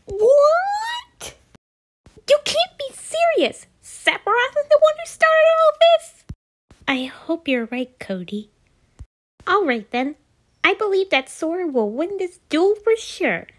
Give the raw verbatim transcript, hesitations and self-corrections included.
What? You can't be serious! Sephiroth is the one who started all this? I hope you're right, Cody. Alright then. I believe that Sora will win this duel for sure.